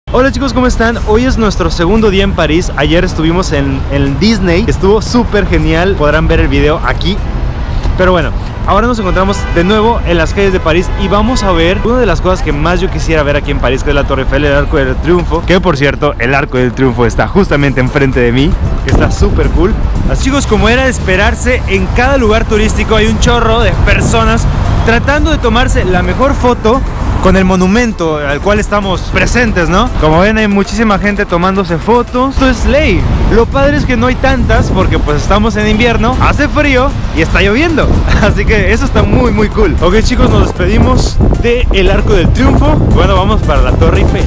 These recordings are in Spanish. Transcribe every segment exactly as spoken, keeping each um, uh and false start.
Hola chicos, ¿cómo están? Hoy es nuestro segundo día en París. Ayer estuvimos en, en Disney. Estuvo súper genial. Podrán ver el video aquí. Pero bueno, ahora nos encontramos de nuevo en las calles de París y vamos a ver una de las cosas que más yo quisiera ver aquí en París, que es la Torre Eiffel, el Arco del Triunfo. Que por cierto, el Arco del Triunfo está justamente enfrente de mí, que está súper cool. Así chicos, como era de esperarse, en cada lugar turístico hay un chorro de personas tratando de tomarse la mejor foto con el monumento al cual estamos presentes, ¿no? Como ven, hay muchísima gente tomándose fotos. Esto es ley. Lo padre es que no hay tantas porque pues estamos en invierno, hace frío y está lloviendo. Así que eso está muy muy cool. Ok chicos, nos despedimos del Arco del Triunfo. Bueno, vamos para la Torre Eiffel.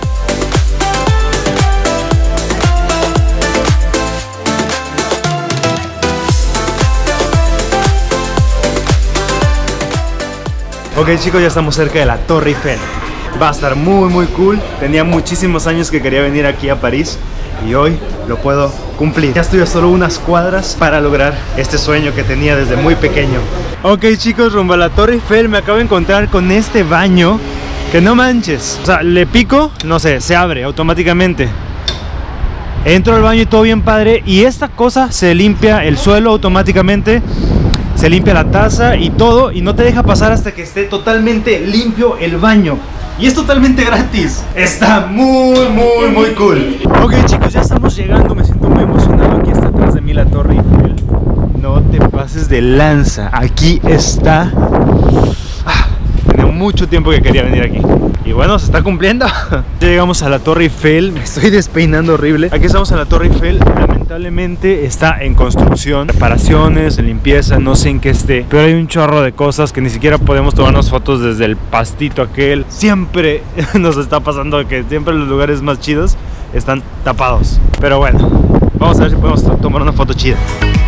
Ok chicos, ya estamos cerca de la Torre Eiffel. Va a estar muy muy cool. Tenía muchísimos años que quería venir aquí a París y hoy lo puedo cumplir. Ya estoy a solo unas cuadras para lograr este sueño que tenía desde muy pequeño. Ok chicos, rumbo a la Torre Eiffel me acabo de encontrar con este baño que no manches. O sea, le pico, no sé, se abre automáticamente. Entro al baño y todo bien padre. Y esta cosa se limpia el suelo automáticamente. Se limpia la taza y todo, y no te deja pasar hasta que esté totalmente limpio el baño. Y es totalmente gratis. Está muy, muy, muy cool. Ok chicos, ya estamos llegando. Me siento muy emocionado. Aquí está atrás de mí la Torre Eiffel. No te pases de lanza. Aquí está. Ah, tenía mucho tiempo que quería venir aquí. Y bueno, se está cumpliendo. Ya llegamos a la Torre Eiffel. Me estoy despeinando horrible. Aquí estamos en la Torre Eiffel. Lamentablemente está en construcción, reparaciones, limpieza, no sé en qué esté. Pero hay un chorro de cosas que ni siquiera podemos tomarnos fotos desde el pastito aquel. Siempre nos está pasando que siempre los lugares más chidos están tapados. Pero bueno, vamos a ver si podemos tomar una foto chida.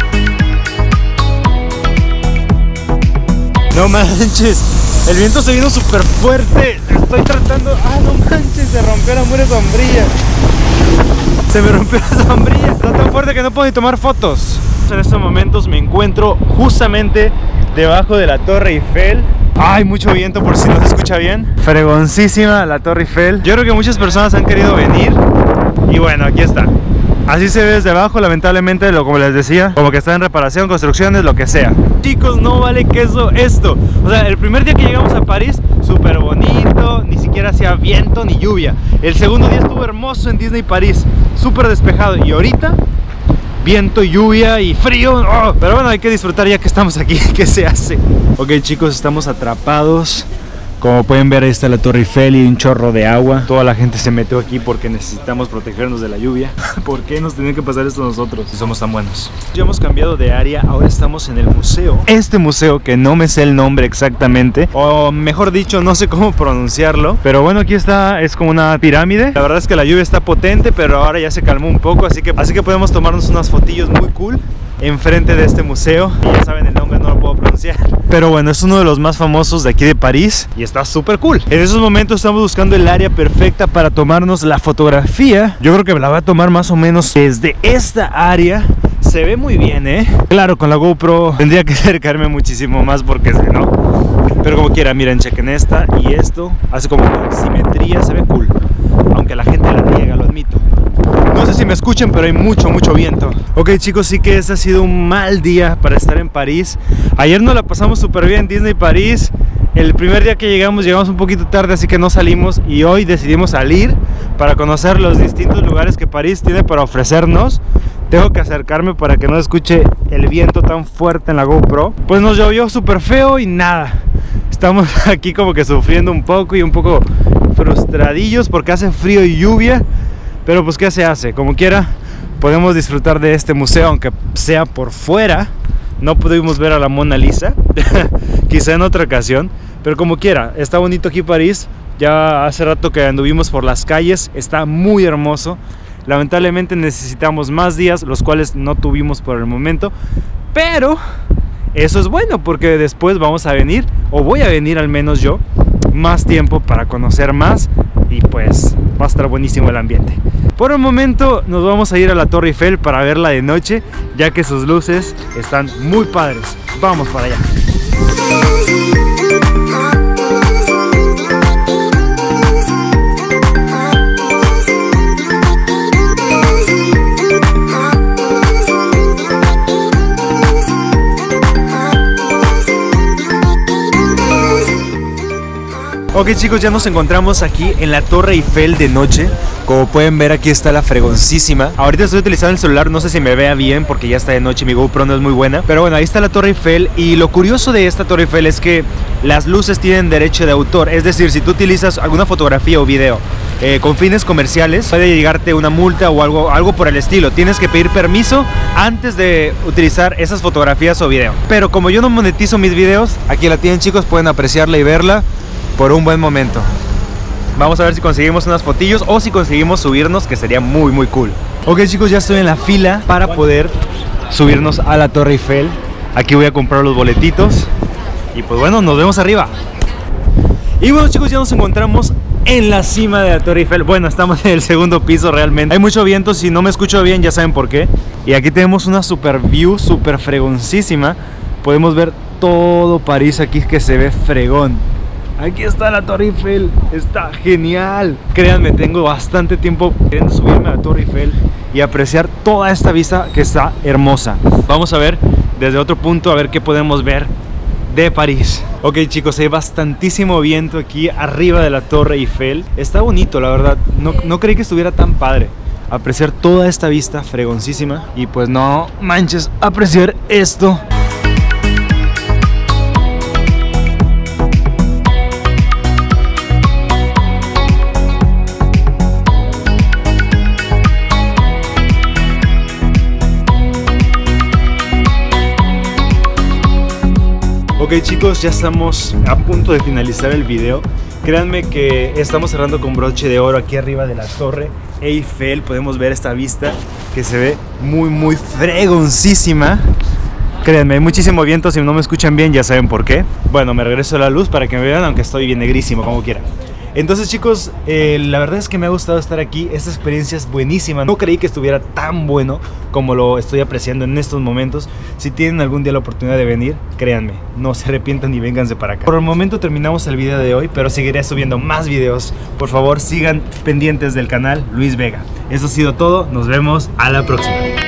No manches, el viento se vino súper fuerte. Estoy tratando... Ah, no manches, se rompió la mugre sombrilla. Se me rompió la sombrilla. Está tan fuerte que no puedo ni tomar fotos. En estos momentos me encuentro justamente debajo de la Torre Eiffel. Hay mucho viento, por si no se escucha bien. Fregoncísima la Torre Eiffel. Yo creo que muchas personas han querido venir. Y bueno, aquí está. Así se ve desde abajo, lamentablemente, lo, como les decía, como que está en reparación, construcciones, lo que sea. Chicos, no vale queso esto. O sea, el primer día que llegamos a París, súper bonito, ni siquiera hacía viento ni lluvia. El segundo día estuvo hermoso en Disney París, súper despejado. Y ahorita, viento, lluvia y frío. Oh, pero bueno, hay que disfrutar ya que estamos aquí. ¿Qué se hace? Ok chicos, estamos atrapados. Como pueden ver, ahí está la Torre Eiffel y un chorro de agua. Toda la gente se metió aquí porque necesitamos protegernos de la lluvia. ¿Por qué nos tiene que pasar esto a nosotros si somos tan buenos? Ya hemos cambiado de área, ahora estamos en el museo. Este museo que no me sé el nombre exactamente, o mejor dicho, no sé cómo pronunciarlo. Pero bueno, aquí está, es como una pirámide. La verdad es que la lluvia está potente, pero ahora ya se calmó un poco. Así que, así que podemos tomarnos unas fotillos muy cool enfrente de este museo. Y ya saben el nombre, no lo puedo pronunciar. Pero bueno, es uno de los más famosos de aquí de París y está súper cool. En esos momentos estamos buscando el área perfecta para tomarnos la fotografía. Yo creo que la voy a tomar más o menos desde esta área. Se ve muy bien, ¿eh? Claro, con la GoPro tendría que acercarme muchísimo más porque si no. Pero como quiera, miren, chequen esta y esto. Hace como una simetría, se ve cool. Aunque la gente la riega, lo admito. No sé si me escuchan, pero hay mucho, mucho viento. Ok chicos, sí que este ha sido un mal día para estar en París. Ayer nos la pasamos súper bien en Disney París. El primer día que llegamos, llegamos un poquito tarde, así que no salimos. Y hoy decidimos salir para conocer los distintos lugares que París tiene para ofrecernos. Tengo que acercarme para que no escuche el viento tan fuerte en la GoPro. Pues nos llovió súper feo y nada. Estamos aquí como que sufriendo un poco y un poco frustradillos porque hace frío y lluvia. Pero pues qué se hace, como quiera podemos disfrutar de este museo, aunque sea por fuera. No pudimos ver a la Mona Lisa, quizá en otra ocasión, pero como quiera, está bonito aquí París. Ya hace rato que anduvimos por las calles, está muy hermoso. Lamentablemente necesitamos más días, los cuales no tuvimos por el momento, pero eso es bueno porque después vamos a venir, o voy a venir al menos yo, más tiempo para conocer más y pues va a estar buenísimo el ambiente. Por el momento nos vamos a ir a la Torre Eiffel para verla de noche, ya que sus luces están muy padres. Vamos para allá. Ok chicos, ya nos encontramos aquí en la Torre Eiffel de noche. Como pueden ver, aquí está la fregoncísima. Ahorita estoy utilizando el celular, no sé si me vea bien porque ya está de noche, mi GoPro no es muy buena. Pero bueno, ahí está la Torre Eiffel. Y lo curioso de esta Torre Eiffel es que las luces tienen derecho de autor. Es decir, si tú utilizas alguna fotografía o video eh, con fines comerciales, puede llegarte una multa o algo, algo por el estilo. Tienes que pedir permiso antes de utilizar esas fotografías o video. Pero como yo no monetizo mis videos, aquí la tienen chicos, pueden apreciarla y verla por un buen momento. Vamos a ver si conseguimos unas fotillos o si conseguimos subirnos, que sería muy muy cool. Ok chicos, ya estoy en la fila para poder subirnos a la Torre Eiffel. Aquí voy a comprar los boletitos y pues bueno, nos vemos arriba. Y bueno chicos, ya nos encontramos en la cima de la Torre Eiffel. Bueno, estamos en el segundo piso realmente. Hay mucho viento, si no me escucho bien ya saben por qué. Y aquí tenemos una super view, super fregoncísima. Podemos ver todo París aquí, que se ve fregón. Aquí está la Torre Eiffel, está genial. Créanme, tengo bastante tiempo queriendo subirme a la Torre Eiffel y apreciar toda esta vista que está hermosa. Vamos a ver desde otro punto, a ver qué podemos ver de París. Ok chicos, hay bastantísimo viento aquí arriba de la Torre Eiffel. Está bonito, la verdad, no, no creí que estuviera tan padre apreciar toda esta vista fregoncísima. Y pues no manches, apreciar esto. Ok chicos, ya estamos a punto de finalizar el video. Créanme que estamos cerrando con broche de oro aquí arriba de la Torre Eiffel. Podemos ver esta vista que se ve muy muy fregoncísima. Créanme, hay muchísimo viento, si no me escuchan bien ya saben por qué. Bueno, me regreso a la luz para que me vean, aunque estoy bien negrísimo, como quiera. Entonces chicos, eh, la verdad es que me ha gustado estar aquí. Esta experiencia es buenísima. No creí que estuviera tan bueno como lo estoy apreciando en estos momentos. Si tienen algún día la oportunidad de venir, créanme, no se arrepientan y vénganse para acá. Por el momento terminamos el video de hoy, pero seguiré subiendo más videos. Por favor, sigan pendientes del canal Luis Vega. Eso ha sido todo, nos vemos a la próxima.